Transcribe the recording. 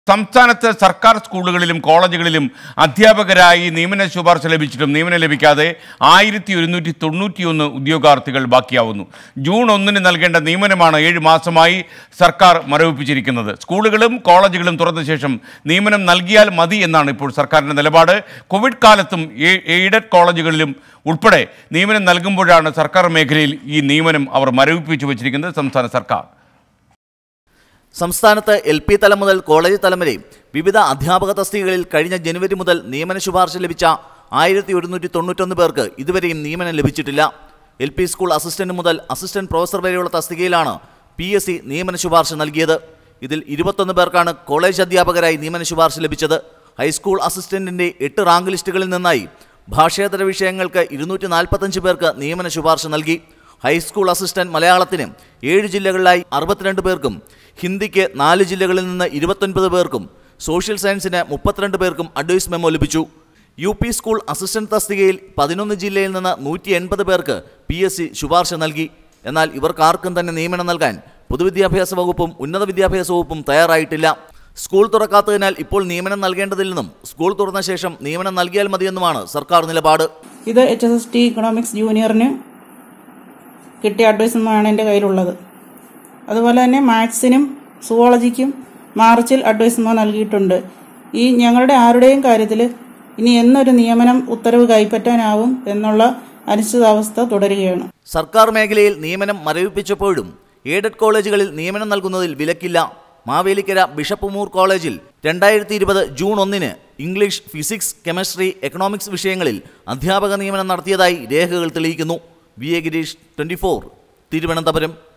സംസ്ഥാനത്ത് സർക്കാർ സ്കൂളുകളിലും കോളേജുകളിലും അധ്യാപകരായി നിയമന ശുപാർശ ലഭിച്ചിട്ടും നിയമനം ലഭിക്കാതെ 1191 ഉദ്യോഗാർത്ഥികൾ ബാക്കിയാവുന്നു. ജൂൺ 1 നൽകേണ്ട നിയമനമാണ് 7 മാസമായി സർക്കാർ മരവിപ്പിച്ചിരിക്കുന്നത്. സ്കൂളുകളും കോളേജുകളും തുറന്ന ശേഷം നിയമനം നൽകിയാൽ മതി എന്നാണ് ഇപ്പോൾ സർക്കാരിൻ്റെ നിലപാട്. കോവിഡ് കാലത്തും എയ്ഡഡ് കോളേജുകളിലും ഉൾപ്പെടെ നിയമനം നൽകുമ്പോഴാണ് സർക്കാർ മേഖലയിൽ ഈ നിയമനം അവർ മരവിപ്പിച്ചു വച്ചിരിക്കുന്നത് സംസ്ഥാന സർക്കാർ. സംസ്ഥാനത്ത് LP തലം മുതൽ കോളേജ് തലം വരെ വിവിധ അധ്യാപക തസ്തികകളിൽ കഴിഞ്ഞ ജനുവരി മുതൽ നിയമന ശുപാർശ ലഭിച്ച 1191 പേർക്ക് ഇതുവരെയും നിയമനം ലഭിച്ചിട്ടില്ല. LP സ്കൂൾ അസിസ്റ്റന്റ് മുതൽ അസിസ്റ്റന്റ് പ്രൊഫസർ വരെയുള്ള തസ്തികയിലാണ് PSC നിയമന ശുപാർശ നൽകിയത്. ഇതിൽ 21 പേർക്കാണ് കോളേജ് അധ്യാപകരായി നിയമന ശുപാർശ ലഭിച്ചത്. ഹൈസ്കൂൾ അസിസ്റ്റന്റിന്റെ 8 റാങ്ക് ലിസ്റ്റുകളിൽ നിന്നായി ഭാഷേതര വിഷയങ്ങൾക്ക് 245 പേർക്ക് നിയമന ശുപാർശ നൽകി. ഹൈസ്കൂൾ അസിസ്റ്റന്റ് മലയാളത്തിന് 7 ജില്ലകളിലായി 62 പേർക്കും, ഹിന്ദിക്ക് 4 ജില്ലകളിൽ നിന്ന് 29 പേർക്കും, സോഷ്യൽ സയൻസിന് 32 പേർക്കും അഡ്വൈസ് മെമ്മോ ലഭിച്ചു. UP സ്കൂൾ അസിസ്റ്റന്റ് തസ്തികയിൽ 11 ജില്ലയിൽ നിന്ന് 180 പേർക്ക് PSC ശുപാർശ നൽകി. എന്നാൽ ഇവർക്കാർക്കും തന്നെ നിയമനം നൽകാൻ പൊതുവിദ്യാഭ്യാസ വകുപ്പും ഉന്നത വിദ്യാഭ്യാസ വകുപ്പും തയ്യാറായിട്ടില്ല. സ്കൂൾ തുറക്കാത്തതിനാൽ ഇപ്പോൾ നിയമനം നൽകേണ്ടതില്ലെന്നും സ്കൂൾ തുറന്ന ശേഷം നിയമനം നൽകിയാൽ മതിയെന്നുമാണ് സർക്കാർ നിലപാട്. ഇത് HST ഇക്കണോമിക്സ് ജൂനിയറിന് കിട്ടിയ അഡ്വൈസുമാണ് എൻ്റെ കയ്യിലുള്ളത്. അതുപോലെ തന്നെ മാത്സിനും സുവോളജിക്കും മാർച്ചിൽ അഡ്വൈസ് മെമ്മോ നൽകിയിട്ടുണ്ട്. ഈ ഞങ്ങളുടെ ആരുടെയും കാര്യത്തിൽ ഇനി എന്നൊരു നിയമനം ഉത്തരവ് കൈപ്പറ്റാനാവും എന്നുള്ള അനിശ്ചിതാവസ്ഥ തുടരുകയാണ്. സർക്കാർ മേഖലയിൽ നിയമനം മരവിപ്പിച്ചപ്പോഴും എയ്ഡഡ് കോളേജുകളിൽ നിയമനം നൽകുന്നതിൽ വിലക്കില്ല. മാവേലിക്കര ബിഷപ്പ് മൂർ കോളേജിൽ 2020 June 1 English, physics, chemistry, economics വിഷയങ്ങളിൽ അധ്യാപക നിയമനം നടത്തിയതായി രേഖകൾ തെളിയിക്കുന്നു. VA ഗിരീഷ്, 24, തിരുവനന്തപുരം.